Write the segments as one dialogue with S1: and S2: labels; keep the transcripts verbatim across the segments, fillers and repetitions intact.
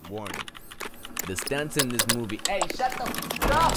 S1: Warning. The stunts in this movie.
S2: Hey, shut the f up!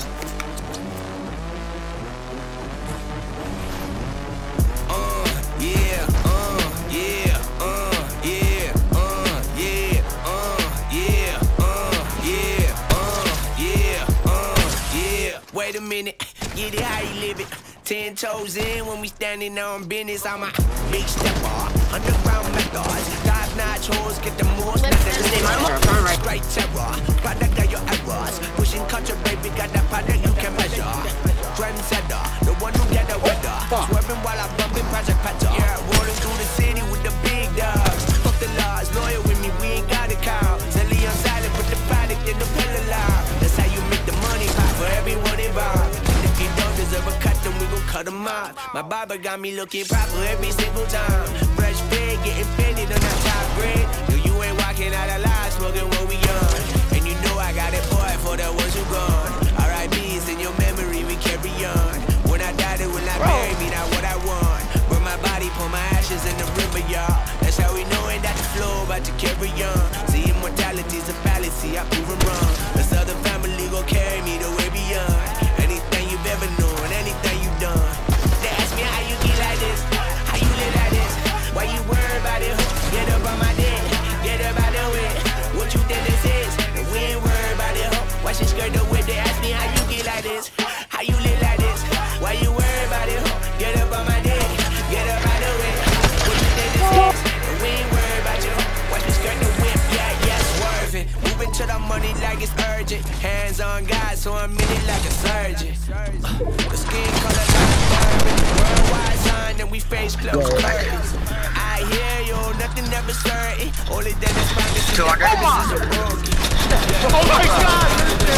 S3: Uh, yeah, uh, yeah, uh, yeah, uh, yeah, uh, yeah, uh, yeah, uh, yeah, uh, yeah. Wait a minute, get it how you live it. Ten toes in when we standing on business. I'm a big stepper, underground methods. Top notch hoes, get the most. Straight terror, product of your errors. Pushing culture, baby, got that product you can measure. Trendsetter, the one who get the weather. Swerving while I'm bumping Project Patcher. Yeah, rolling through the city with the big dogs. Fuck the laws, loyal with me, we ain't got a cow. Zelly on silent, put the product in the pillar loud. That's how you make the money pop for everyone involved. If you don't deserve a cut, then we gon' cut them off. My barber got me looking proper every single time. Fresh pig, getting fitted on that top grade. No, you ain't walking out alive, smoking what we on. And you know I got it, boy, for the ones who gone. R I P's in your memory, we carry on. When I die, they will not bury me, not what I want. Burn my body, pour my ashes in the river, y'all. That's how we know it, that the flow about to carry on. See, immortality's a fallacy, I prove it wrong. This other family gon' carry me the way beyond. Anything you've ever known, anything you've done. They ask me how you get like this, how you live like this. Why you worry about it? Get up on my dick, get up out the way. What you think this is? And we ain't worried about it, ho. Why she skirt the way? They ask me how you get like this, how you live like this. Why you worry about it, ho? Get up on my dick, get up out the way. What you think this is? And we ain't worried about you, ho. Why she skirt the whip? Yeah, yeah, swerving. Moving to the money like it's urgent. Hands on God, so I'm in it like a surgeon. Uh, the skin color like a bourbon. Worldwide sign, and we face close curtains. I hear you, nothing ever certain. Only then it's fine to see that this is a broken.
S2: Oh my God!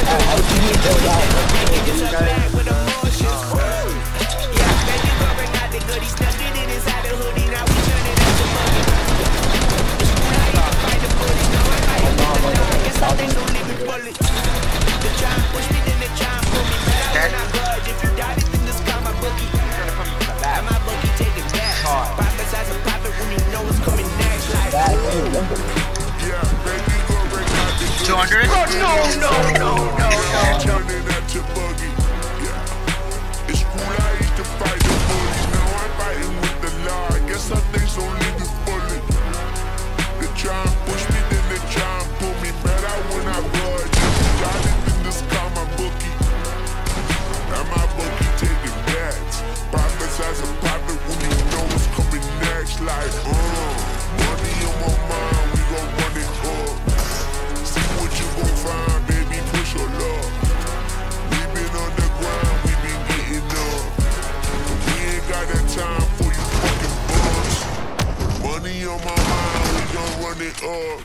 S3: Back with emotions. Yeah, baby, going out the goodie, stuck it in inside the hoodie. Now we turn it into money. Fight the bullies, now I fight the law. Guess I think don't leave it bullet. The try and push me, then they try and pull me back. When I budge, if you doubt it, then just call my bookie. And my bookie take it back. Profit size of profit when you know it's coming next. Like, yeah, baby, go bring out the
S4: two hundred?
S3: Oh, no, no, no, no, no.
S5: Turning at your buggy. Yeah. It's cool, I used to fight the bullies. Now I'm fighting with the law. I guess some things don't leave you bullet. They try and push me, then they try and pull me better when I budge. Got it, then just call my bookie. And my bookie taking bets. Profit size of profit when you know what's coming next. Like, uh, money on my mind, we gon' run it up. See what you gon' find, baby, push your luck. We been on the grind, we been getting up. We ain't got that time for you fucking bums. Money on my mind, we gon' run it up.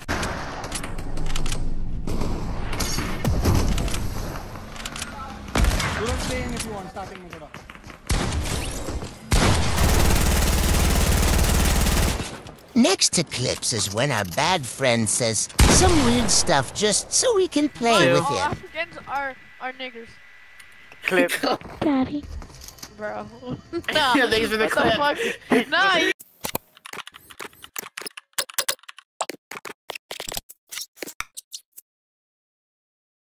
S2: You don't stay in if you want, starting me today.
S6: Next eclipse is when our bad friend says some weird stuff just so we can play with
S7: All
S6: him.
S7: Africans are are niggers,
S4: Clip.
S7: Daddy, bro. Nah,
S4: Yeah, thanks for the
S7: what
S4: clip.
S7: the fuck? Nah.